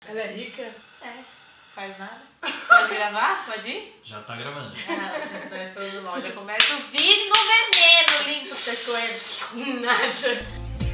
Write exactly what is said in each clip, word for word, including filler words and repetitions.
Ela é rica? É. Faz nada. Pode gravar? Pode ir? Já tá gravando. Ah, nós falando mal. Já começa o vídeo no veneno. Limpa essas coisas. Nasce.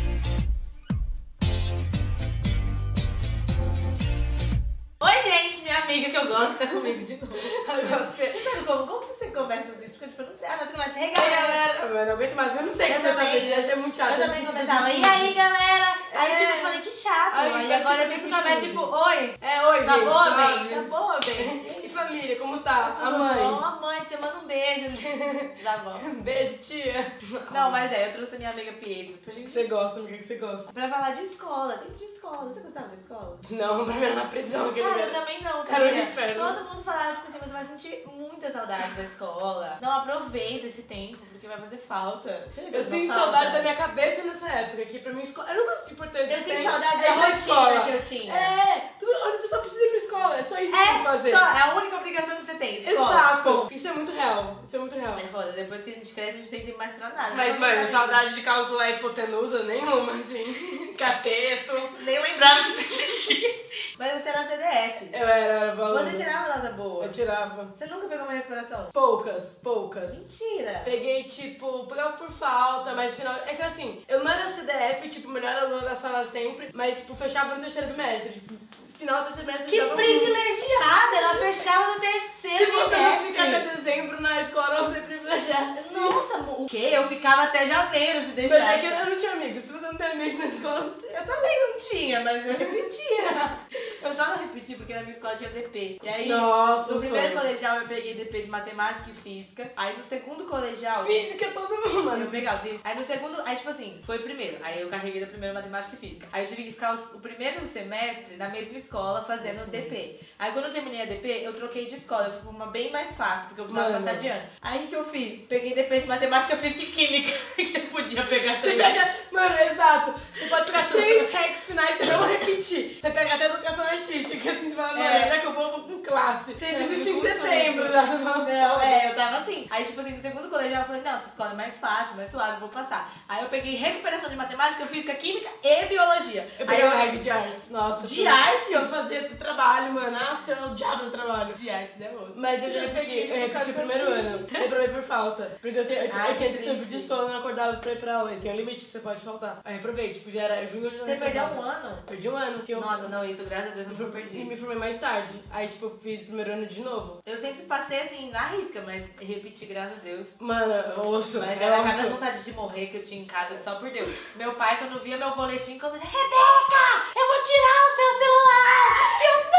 Oi, gente, minha amiga que eu gosto tá comigo de novo. Agora você... Você sabe como? Como que você começa os vídeos? Porque tipo, eu não sei. Ah, você começa, hey, Oi, galera. galera. Eu não aguento mais, eu não sei Eu começar também. vídeo, achei muito chato. Eu também começava, e aí, galera? Aí, É. tipo, eu falei, que chato. Aí, Aí, parece agora eu que sempre tem começo, que tipo, oi. É, oi, Tá gente. boa, ó, bem? Tá boa, bem? E família, como tá? Tudo A mãe? bom? A mãe, te manda um beijo. Tá bom. Beijo, tia. Não, mas é, eu trouxe a minha amiga Pietro pra O que gente... você gosta, amiga? O que você gosta? Pra falar de escola, tempo de escola. Você gostava da escola? Não, pra mim era na prisão. Aquele Cara, eu lugar. também não, Era um sabia? inferno. Todo mundo falava, tipo assim, você vai sentir muita saudade da escola. Não aproveita esse tempo, porque vai fazer falta. Fez Eu alguma sinto falta? saudade da minha cabeça nessa época, que pra mim escola... Eu não gosto de importante. Eu que sinto tem. saudade É da igual rotina que eu tinha. É, tu, onde você só precisa ir pra escola, é só isso que você tem que É, fazer. só, é a única obrigação que você tem, escola. Exato. Isso é muito real, isso é muito real. É foda, depois que a gente cresce, a gente tem tempo mais pra nada. Mas, Não, mano, não saudade de calcular hipotenusa nenhuma, assim. Cateto. Nem lembrava de ter. Mas você era C D F. Eu era, eu era valor. Você tirava nota boa. Eu tirava. Você nunca pegou uma recuperação? Poucas, poucas. Mentira. Peguei, tipo, pegava por falta, mas no final... É que assim, eu não era C D F, tipo, melhor aluna da sala sempre, mas, tipo, fechava no terceiro bimestre. Tipo, final do terceiro bimestre... Que eu dava privilegiada! Ela fechava no terceiro Se você não bimestre. ficar até dezembro na escola, você é privilegiado. Nossa, o quê? Eu ficava até janeiro se Mas deixar. é que eu, eu não tinha amigos. Se você não tem amigos na escola, você... Eu também não tinha, mas eu repetia. Eu só não repeti porque na minha escola tinha D P. E aí, Nossa, no um primeiro sonho. colegial eu peguei D P de matemática e física. Aí no segundo colegial... Física, todo mundo, mano. Eu pegava física. Aí no segundo, aí tipo assim, foi o primeiro. Aí eu carreguei da primeira matemática e física. Aí eu tive que ficar os- o primeiro semestre na mesma escola fazendo D P. Aí quando eu terminei a D P, eu troquei de escola. Eu fui pra uma bem mais fácil, porque eu precisava Mano. passar de ano. Aí o que eu fiz? Peguei D P de matemática, física e química. Que eu podia pegar Você três. pega... Mano, exato. Você pode pegar três recs finais e não repetir. Você pega até educação artística, assim, você fala, mano, É. já que eu vou, eu vou com classe. Você É, desiste em muito setembro, tudo. já. Não, é, eu tava assim. Aí, tipo assim, no segundo colegial eu falei, não, essa escola é mais fácil, mais suave, eu vou passar. Aí eu peguei recuperação de matemática, física, química e biologia. Eu Aí peguei o reg de artes, nossa. De tudo. arte? Eu fazia do trabalho, mano. Nossa, eu odiava o trabalho. de artes, né, moço? Mas eu já repeti, peguei eu repeti o primeiro ano. Eu reprovei por falta. Porque eu, te, eu, tinha- Ai, eu tinha que distúrbio triste. de sono, eu não acordava pra ir pra aula. Tem um limite que você pode faltar. Aí eu reprovei, tipo, já era junho, eu já não Você perdeu reprovava. um ano? Perdi um ano, que eu Nossa, não, isso, graças a Deus, eu não e perdi. me formei mais tarde. Aí, tipo, eu fiz o primeiro ano de novo. Eu sempre passei assim, na risca, mas repeti, graças a Deus. Mano, eu ouço. Mas eu era cada ouço. vontade de morrer que eu tinha em casa, só por Deus. Meu pai, quando via meu boletim, começava, Rebeca, eu vou tirar o seu celular! Eu,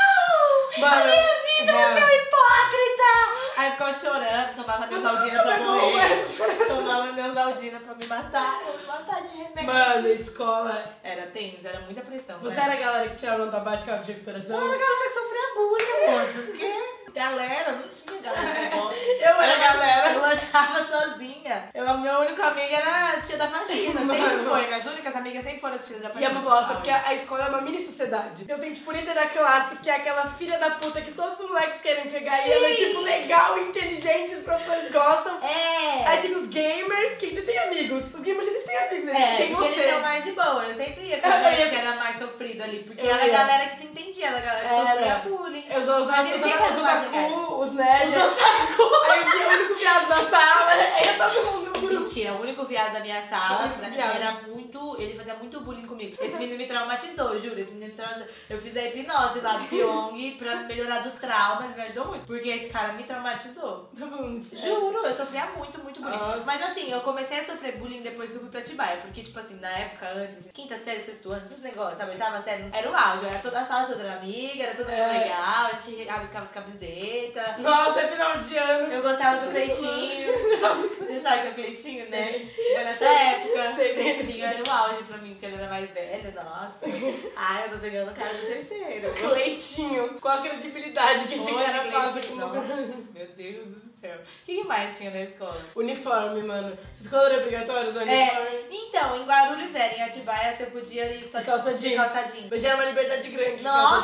não! Mano, a minha vida, mano. seu hipócrita! Aí eu ficava chorando, tomava Neusaldina pra morrer. Tomava Neusaldina pra me matar. Vou me matar de remédio. Mano, escola. Era tenso, era muita pressão. Você né? era a galera que tirava nota baixa e ficava de recuperação? Era a galera que sofria bullying, amor. Porque galera, não tinha galera. Igual. Eu era a galera. Eu achava sozinha. Eu, a minha única amiga era a tia da faxina. Sempre Mano. foi. Minhas únicas amigas sempre foram tias da E faxina. é uma bosta, porque a a escola é uma mini sociedade. Eu tenho, tipo, líder da classe, que é aquela filha da puta que todos os moleques querem pegar. E ela é, tipo, legal, inteligente, os professores gostam. É. Aí tem os gamers, que ainda tem amigos. Os gamers, eles têm amigos, eles É, têm porque você. eles são mais de boa. Eu sempre ia com Eu gente ia- que era mais sofrido ali. Porque Eu era a ia. galera que se entendia, era a galera que Era. sofria bullying. Eu usava os, Mas eles sempre os, eram mais legais. otaku, os nerds. Os otaku. Aí eu via o único viado da sala, aí ia todo mundo no grupo. Mentira, o único viado da minha sala O único viado. era muito. Ele fazia muito bullying comigo. Esse menino me traumatizou, juro. Esse menino me traumatizou. Eu fiz a hipnose lá do Pyong pra melhorar dos traumas, me ajudou muito. Porque esse cara me traumatizou. Tá falando sério? Juro, eu sofria muito, muito bullying. Nossa. Mas assim, eu comecei a sofrer bullying depois que eu fui pra Atibaia. Porque, tipo assim, na época antes, quinta série, sexto ano, esses negócios, sabe? Oitava série, era o auge. Era toda a sala toda era amiga, era todo mundo É. legal, a gente rabiscava as camisetas. Nossa, é final de ano. Eu gostava do Cleitinho. Você sabe que é o Cleitinho, né? Sei. Foi nessa época. Sei. O Cleitinho era o auge pra mim, porque ele era mais velho, nossa. Ai, eu tô pegando o cara do terceiro. Cleitinho. Qual a credibilidade que esse Hoje, cara passa Cleitinho, com uma nossa, meu Deus do céu. O que que mais tinha na escola? Uniforme, mano. Escola era obrigatória usar É, uniforme? então, em Guarulhos era, em Atibaia você podia ir só De calça de jeans. calça jeans. Mas já era uma liberdade grande. de calça jeans. Nossa,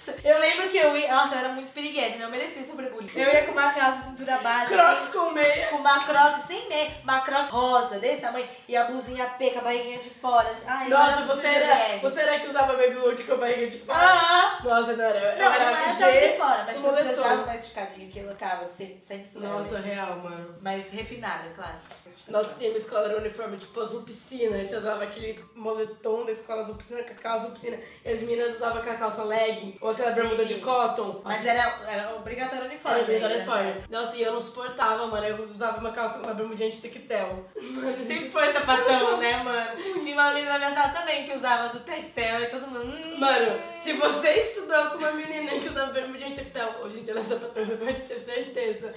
Nossa, eu lembro que eu ia... Nossa, eu era muito piriguete, né? Eu merecia sofrer bullying. Eu ia com uma calça cintura baixa. Crocs assim, com meia. com uma croc sem meia, uma croc rosa, desse tamanho, e a blusinha P com a barriguinha de fora. Assim. Ai, eu Nossa, era você muito era, breve. você era que usava baby look com a barriga de fora? Aham. Nossa, não era. Eu Não, era não era G, tão de fora, mas com tipo, você moletom. dava mais esticadinho, que eu colocava sem, sem isso. Nossa, real, mano. Mais refinada, claro. Nossa, e a minha escola era uniforme, tipo azul piscina. E você usava aquele moletom da escola azul piscina com a calça azul piscina. E as meninas usavam aquela calça legging ou aquela bermuda de cotton. Mas era, era obrigatório uniforme. Era obrigatório né? uniforme. Nossa, e eu não suportava, mano. Eu usava uma calça, uma bermudinha de tectel. Sempre foi sapatão, né, mano? Tinha uma menina na minha sala também que usava do tectel e todo mundo... Hum, Mano, se você estudou com uma menina que usava bermudinha de tectel, hoje em dia ela é sapatão, você pode ter certeza.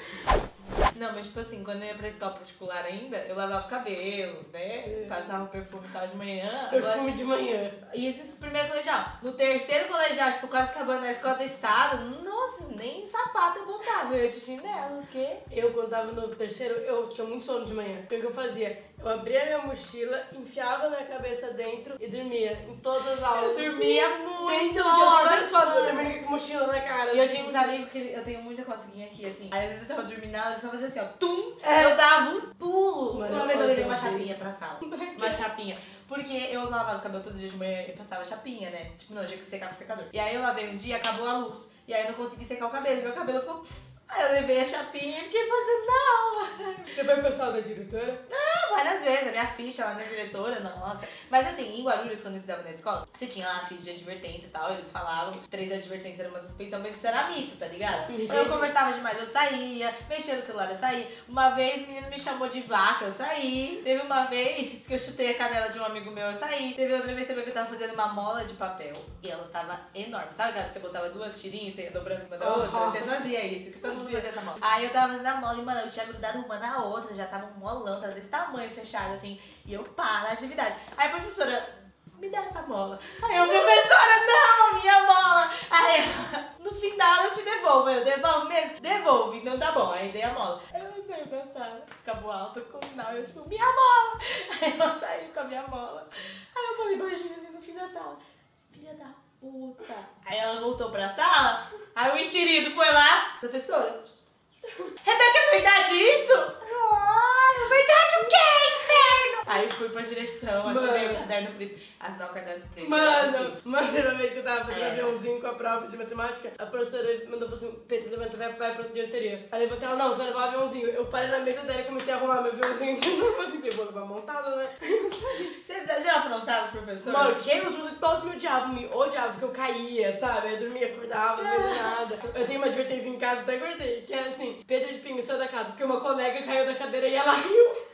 Não, mas tipo assim, quando eu ia pra escola particular ainda, eu lavava o cabelo, né? Sim. Passava perfume e tal de manhã. Perfume Agora... de manhã. E isso no primeiro colegial. No terceiro colegial, tipo, quase acabando na escola do estado, nossa, nem sapato eu botava. Eu ia de chinelo, o quê? Eu, quando tava no terceiro, eu tinha muito sono de manhã. Então o que eu fazia? Eu abria minha mochila, enfiava minha cabeça dentro e dormia em todas as aulas. Eu dormia muito. Dentro, já tem várias fotos que eu dormia com mochila na cara. E eu tinha uns amigos que eu tenho muita coceguinha aqui, assim. Aí às vezes eu tava dormindo, eu só fazia assim, ó, tum, É. eu dava um pulo. Mano, uma vez eu eu levei uma odeio. chapinha pra sala. Uma chapinha. Porque eu lavava o cabelo todo dia de manhã e passava chapinha, né? Tipo, não, tinha que secar com secador. E aí eu lavei um dia, acabou a luz. E aí eu não consegui secar o cabelo. E meu cabelo ficou... Aí eu levei a chapinha e fiquei fazendo na aula. Você foi pra sala da diretora? Ah, várias vezes, a minha ficha lá na diretora, nossa. Mas assim, em Guarulhos, quando eu estudava na escola, você tinha lá a ficha de advertência e tal, eles falavam que três advertências era uma suspensão, mas isso era mito, tá ligado? Entendi. Eu conversava demais, eu saía, mexia no celular, eu saía. Uma vez o menino me chamou de vaca, eu saí. Teve uma vez que eu chutei a canela de um amigo meu, eu saí. Teve outra vez também que eu tava fazendo uma mola de papel e ela tava enorme. Sabe aquela que você botava duas tirinhas e você ia dobrando uma da outra? Nossa. Você fazia isso, que todo mundo fazia essa mola. Aí eu tava fazendo a mola e, mano, eu tinha grudado uma na outra, já tava um molão, tava desse tamanho fechado, assim. E eu paro na atividade. Aí a professora, me dá essa mola. Aí eu, professora, não, minha mola. Aí ela, no final eu te devolvo. Eu devolvo mesmo? Devolve, então tá bom. Aí dei a mola. Eu não sei pensar. Acabou alto com o final, eu tipo, minha mola. Aí eu saí com a minha mola. Aí eu falei baixinho assim no fim da sala, filha da puta. Aí ela voltou pra sala, aí o enxerido foi lá, professora, Rebeca, é verdade isso? Ah, é verdade o quê, inferno? Aí fui pra direção, assinei o caderno preto. Assinar o caderno preto. Mano, mano, uma vez que eu tava fazendo É. aviãozinho com a prova de matemática, a professora mandou assim, Pedro, levanta, vai, vai pra diretoria. Aí levantei ela, não, você vai levar o aviãozinho. Eu parei na mesa dela e comecei a arrumar meu aviãozinho de novo, assim, falei, vou levar montado, né? Você já aprontava os professores? Mano, que os professores todos me odiavam, me odiavam, porque eu caía, sabe? Eu dormia, acordava, não fazia nada. Eu tenho uma advertência em casa, até guardei, que é assim, Pedro de Pinho saiu da casa, porque uma colega caiu da cadeira e ela riu.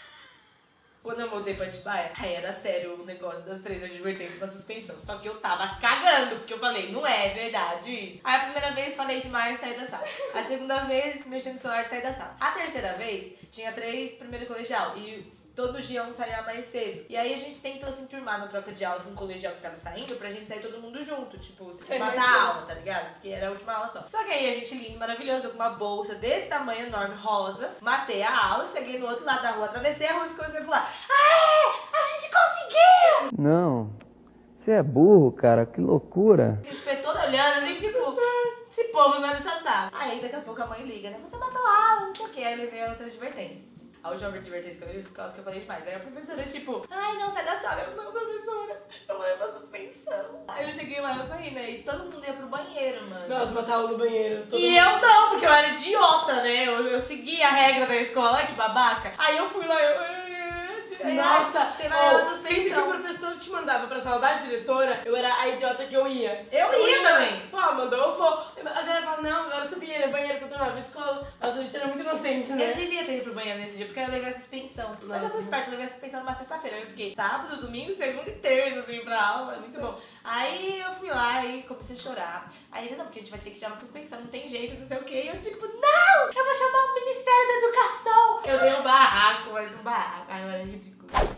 Quando eu mudei pra Atibaia, aí era sério o negócio das três advertências pra suspensão. Só que eu tava cagando, porque eu falei, não é verdade isso. Aí a primeira vez falei demais, saí da sala. A segunda vez, mexi no celular, saí da sala. A terceira vez, tinha três primeiro colegial. E todo dia um saía mais cedo. E aí a gente tentou se enturmar na troca de aula com o colegial que tava saindo pra gente sair todo mundo junto. Tipo, se Sei, matar sei. a aula, tá ligado? Porque era a última aula só. Só que aí a gente lindo, maravilhoso, com uma bolsa desse tamanho enorme, rosa. Matei a aula, cheguei no outro lado da rua, atravessei a rua e comecei a falar: aê, a gente conseguiu! Não, você é burro, cara, que loucura. O inspetor olhando assim, tipo, esse povo não é nessa sala. Aí daqui a pouco a mãe liga, né? Você matou a aula, não sei o que. Aí eu levei a outra advertência. A última advertência que eu vi por causa que eu falei demais. Aí a professora, tipo, ai, não, sai da sala. Eu, não, professora, eu vou levar suspensão. Aí eu cheguei lá, eu saí, né? E todo mundo ia pro banheiro, mano. Nossa, matar aula no banheiro. todo E mundo- eu não, porque eu era idiota, né? Eu, eu segui a regra da escola, ai, que babaca. Aí eu fui lá, eu... Nossa, você vai levar oh, sempre que o suspensão. professor te mandava pra sala da diretora, eu era a idiota que eu ia. Eu ia também. Pô, mandou, eu vou. A galera fala, não, agora eu subia no banheiro quando eu tava na escola. Nossa, a gente era muito inocente, né? Eu devia ter ido pro banheiro nesse dia, porque eu levei a suspensão. Mas eu Nossa. fui esperta, eu levei a suspensão numa sexta-feira. Eu fiquei sábado, domingo, segunda e terça, assim, pra aula. Muito bom. Aí eu fui lá e comecei a chorar. Aí eles, não, porque a gente vai ter que tirar uma suspensão, não tem jeito, não sei o quê. E eu, tipo, não! Eu vou chamar o Ministério da Educação! Eu dei um barraco, mas um barraco. Ai, era ridículo.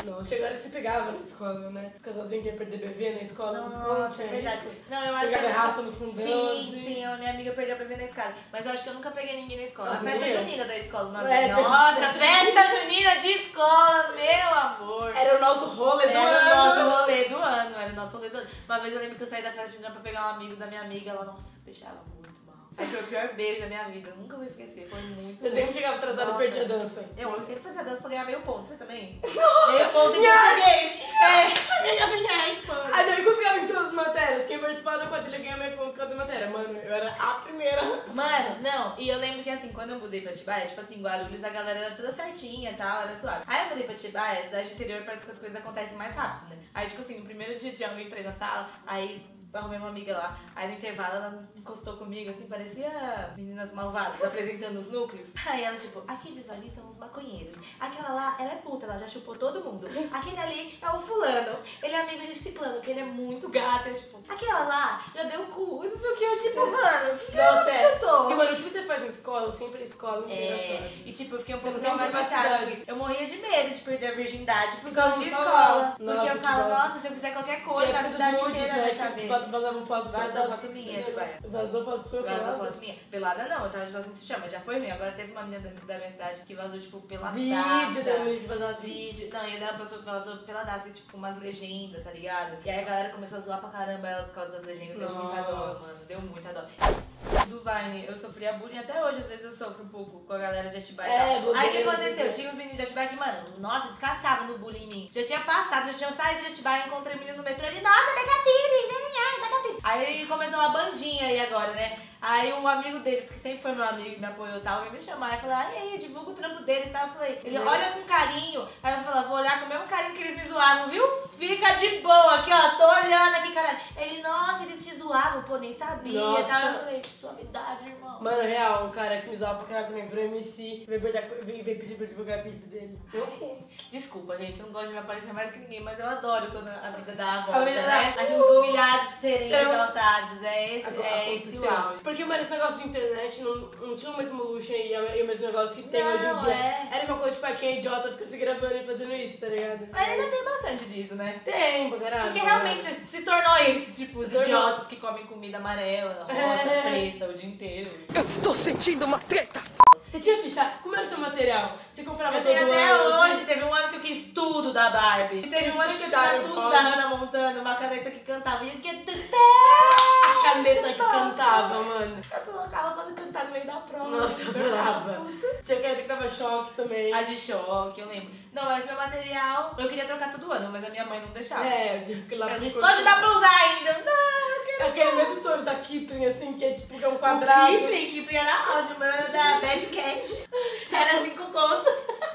Não, chegou a hora que você pegava na escola, né? Os casalzinhos que iam perder bebê na escola. Nossa, é verdade. Isso. Não, eu acho Pegar que... garrafa no fundão. Sim, assim. sim, a minha amiga perdeu pra ver na escada. Mas eu acho que eu nunca peguei ninguém na escola. Ah, A festa ninguém? junina da escola, uma É, vez. Nossa, festa junina de escola, meu amor. Era o nosso rolê do Era ano. o nosso rolê do ano, era o nosso rolê do ano. Uma vez eu lembro que eu saí da festa junina pra pegar um amigo da minha amiga, ela, nossa, beijava muito mal. Aí foi o pior beijo da minha vida, eu nunca vou esquecer, foi muito Eu sempre chegava atrasada e Nossa. perdia a dança. Eu, eu sempre fazia dança pra ganhar meio ponto, você também? Meio ponto em português. É. Minha minha pô. Aí daí eu ficava em todas as matérias. Quem participava da quadrilha ganha meio ponto em cada matéria. Mano, eu era a primeira. Mano, não, e eu lembro que assim, quando eu mudei pra Atibaia, tipo assim, Guarulhos, a galera era toda certinha e tal, era suave. Aí eu mudei pra Atibaia, cidade do interior, parece que as coisas acontecem mais rápido, né? Aí, tipo assim, no primeiro dia de aula eu entrei na sala, aí arrumei uma amiga lá. Aí no intervalo ela encostou comigo, assim, parecia meninas malvadas, apresentando os núcleos. Aí ela, tipo, aqueles ali são os maconheiros. Aquela lá, ela é puta, ela já chupou todo mundo. Aquele ali é o fulano, ele é amigo de ciclano, que ele é muito gato. Eu, tipo, aquela lá já deu o cu, e não sei o que. Eu, tipo, mano, que Nossa, que é. eu tô? Porque, mano, o que você faz na escola? Sempre a escola não tem É, noção. e tipo, eu fiquei um Você pouco não tem traumatizada capacidade. com isso. Eu morria de medo de perder a virgindade por causa de Nossa, escola. nossa, Porque eu que falo, bosta. nossa, se eu fizer qualquer coisa, Tinha a época cidade dos nudes, inteira vai né? saber. Que vazavam foto Vazou foto minha, tipo, é. Vazou foto sua, Vazou pelada? foto minha. Pelada não, eu tava de calça no chama, já foi ruim. Agora teve uma menina da, da minha cidade que vazou, tipo, peladaça. Vídeo da menina que vazava vídeo. Vídeo. Não, e ela passou, vazou peladaça, tipo, com umas legendas, tá ligado? E aí a galera começou a zoar pra caramba ela por causa das legendas. Deu muita dó, Nossa. mano. Deu muita dó. Do Vine, eu sofria bullying até hoje, às vezes eu sofro um pouco com a galera de Atibaia. É, e tal. Aí o que blogueiro, aconteceu? blogueiro. Tinha uns meninos de Atibaia que, mano, nossa, descascavam no bullying em mim. Já tinha passado, já tinha saído de Atibaia, encontrei menino no metrô, ele, nossa, Becatires, ai, ai, Becatires. Aí começou uma bandinha aí agora, né? Aí um amigo deles, que sempre foi meu amigo, me apoiou e tal, veio me chamar e falou, ai, aí, divulga o trampo deles e tal. Eu falei, ele olha com carinho. Aí eu falei, vou olhar com o mesmo carinho que eles me zoavam, viu? Fica de boa aqui, ó, tô olhando aqui, caralho. Ele, nossa, eles te zoavam, pô, nem sabia. Nossa. Tal. Eu falei, suavidade, irmão. Mano, real, um cara que me zoava pra caralho também, virou M C, veio, perder- veio, veio pedir pra divulgar a clipe dele. Eu, Desculpa, gente, eu não gosto de me aparecer mais que ninguém, mas eu adoro quando a vida dá a A volta, vida né? dá- A gente, os humilhados serem Serão- exaltados, é esse, Agora é esse aconteceu. o auge. Porque, mano, esse negócio de internet não, não tinha o mesmo luxo e, e o mesmo negócio que tem Não, hoje em dia. é. Era uma coisa, tipo, ah, quem é idiota fica se gravando e fazendo isso, tá ligado? Mas ainda tem bastante disso, né? Tem, pra caralho. Porque pra caralho. realmente se tornou isso, tipo, os Se tornou. idiotas que comem comida amarela, rosa, É. preta o dia inteiro. Eu estou sentindo uma treta! Você tinha fichado? Como era o seu material? Você comprava Eu todo tenho até ano? hoje, teve um ano que eu quis tudo da Barbie. E teve um ano que eu tinha Ficharam tudo rosa. da Hannah Montana, uma caneta que cantava. E eu fiquei A caneta que cantava, mano. Eu colocava pra cantar no meio da prova. Nossa, eu adorava. Tinha caneta que tava choque também. A de choque, eu lembro. Não, mas meu material, eu queria trocar todo ano, mas a minha mãe não deixava. É, aquele lá Ela disse, ficou- pode dar pra usar ainda. Não, eu quero. Aquele mesmo estojo da Kipling, assim, que é tipo, que é um O quadrado. Kipling, Kipling era auge, o meu era da Bad Cat. Era cinco conto.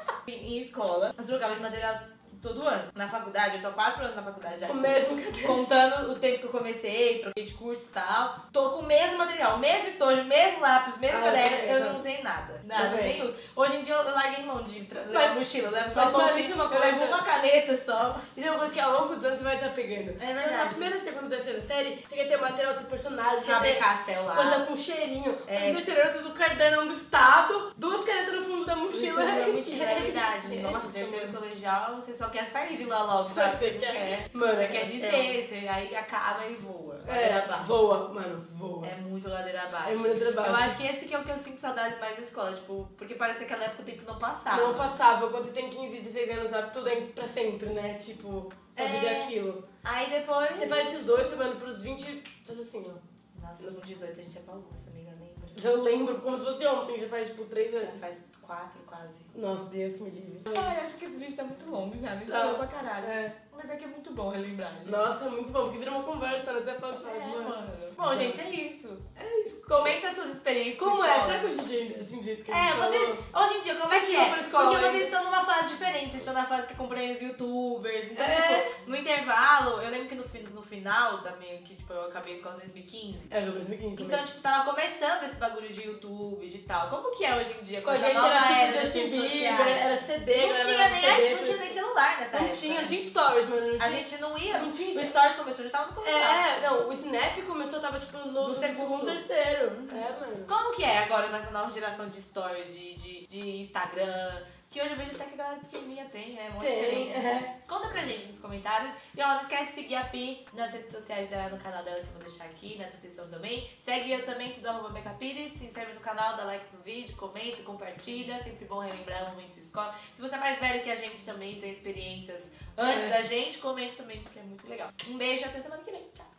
Em escola, eu trocava de material todo ano. Na faculdade, eu tô há quatro anos na faculdade já. O mesmo caderno. Contando o tempo que eu comecei, troquei de curso e tal. Tô com o mesmo material, o mesmo estojo, mesmo lápis, mesmo Ah, caderno. também, Eu tá. não usei nada. Nada, Também. nem uso. Hoje em dia eu larguei mão de tra- Mas- levar mochila, eu levo só mas, a mano, bolsinha, isso é uma eu coisa- levo uma caneta só. Isso é uma coisa que ao longo dos anos você vai desapegando. É verdade. Na primeira, segunda, terceira série, você quer ter material do seu personagem, quer Faber ter Castell lá. coisa com cheirinho. É. No terceiro ano, você usa o cadernão do estado, duas canetas no fundo da mochila. Mochila, mochila, é verdade. É Nossa, isso, terceiro mano. colegial, você só quer sair de lá logo, Só sabe? que Você não quer- quer. Mano, você é- quer viver, você aí acaba e voa. Ladeira É, abaixo. voa, mano, voa. É muito ladeira abaixo. É muito ladeira abaixo. Eu acho que esse que é o que eu sinto saudades mais da escola, tipo, porque parece que aquela época o tempo não passava. Não passava, quando você tem quinze, dezesseis anos, sabe? Tudo é pra sempre, né? Tipo, sua É. vida é aquilo. Aí depois. Você faz dezoito, mano, pros vinte, faz assim, ó. Nossa, com dezoito a gente é pra Augusta, amiga, lembra? Eu lembro como se fosse ontem, já faz tipo três Já anos. faz quatro quase. Nossa, Deus que me livre. Ai, acho que esse vídeo tá muito longo já, me Tá. falou pra caralho. É. Mas é que é muito bom relembrar. né? Nossa, é muito bom, porque vira uma conversa, né? Você fala, tipo, É, mano. mano. Bom, gente, é isso. É isso. Comenta suas experiências. Como com é? escola. Será que hoje em dia ainda é assim, do jeito que a É, gente vocês, falou? hoje em dia, como Vocês é que vão é? pra escola Porque ainda? vocês estão numa fase diferente, vocês estão na fase que acompanham os youtubers. Então, É. tipo, no intervalo, eu lembro que no, fi- no final da minha, que tipo, eu acabei a escola em dois mil e quinze. É, foi dois mil e quinze Então, também. tipo, tava começando esse bagulho de YouTube, de tal. Como que é hoje em dia? Com a essa gente nova era era tipo das Justin redes Bieber, sociais? era C D, Não galera, tinha era nem, C D, não tinha nem celular nessa Não época. tinha, tinha stories, mano. Não A tinha... gente não ia. Não tinha O Snap. Stories começou, já tava no colegial. É, não, o Snap começou, tava tipo no, No no segundo, segundo. terceiro. maneiro. É, mano. Como que é agora com essa nova geração de stories, de, de, de Instagram? Que hoje eu vejo até que a galera pequenininha tem, né? Muito Tem, diferente. é. Conta pra gente nos comentários. E ó, não esquece de seguir a Pi nas redes sociais dela, no canal dela, que eu vou deixar aqui na descrição também. Segue eu também, tudo arroba Mecapires. Se inscreve no canal, dá like no vídeo, comenta, compartilha. Sempre bom relembrar momentos de escola. Se você é mais velho que a gente também, tem experiências antes É. da gente, comenta também, porque é muito legal. Um beijo e até semana que vem. Tchau.